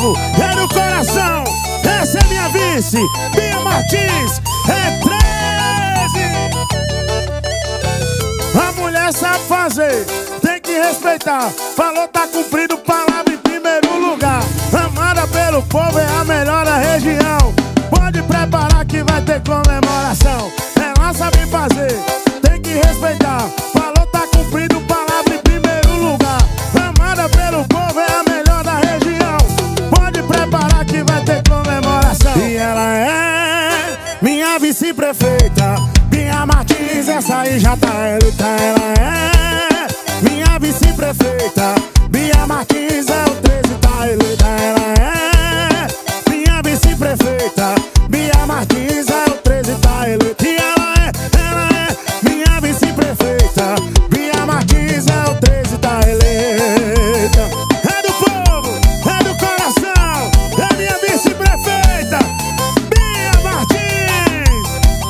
povo, é no coração. Essa é minha vice, Bia Martins, é 13. A mulher sabe fazer, tem que respeitar. Falou, tá cumprindo palavra em primeiro lugar. Amada pelo povo, é a melhor da região. Pode preparar que vai ter comemoração. Ela sabe fazer, tem que respeitar. Falou, tá cumprindo palavra em primeiro lugar. Amada pelo povo, é a melhor da região. Pode preparar que vai ter comemoração. E ela é minha vice-prefeita, Bia Martins, essa aí já tá eleita. Ela é minha vice-prefeita, Bia Martins, é o 13, tá eleita. Ela é minha vice-prefeita, Bia Martins, é o 13, tá eleita. E ela é minha vice-prefeita, Bia Martins, é o 13, tá eleita. É do povo, é do coração, é minha vice-prefeita, Bia Martins.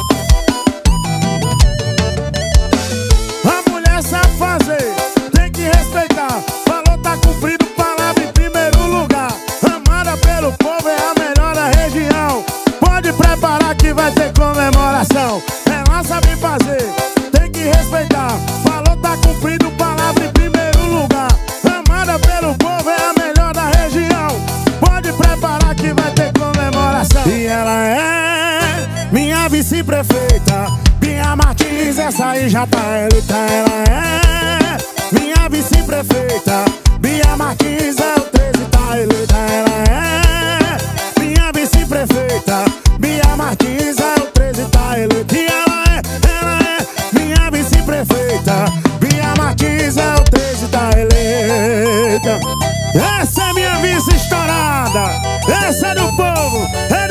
A mulher sabe fazer, tem que respeitar. Falou, tá cumprindo palavra em primeiro lugar. Amada pelo povo, é a melhor da região. Pode preparar que vai ter comemoração. Ela sabe fazer, tem que respeitar. Falou, tá cumprindo palavra em primeiro lugar. Amada pelo povo, é a melhor da região. Pode preparar que vai ter comemoração. E ela é minha vice-prefeita, Bia Martins, essa aí já tá eleita. Ela é minha vice-prefeita, Bia Martins, é o 13, tá eleita. Ela é minha vice-prefeita, Bia Martins, é o 13, tá eleita. E ela é minha vice-prefeita, Bia Martins, é o 13, tá eleita. Essa é minha vice estourada, essa é do povo, é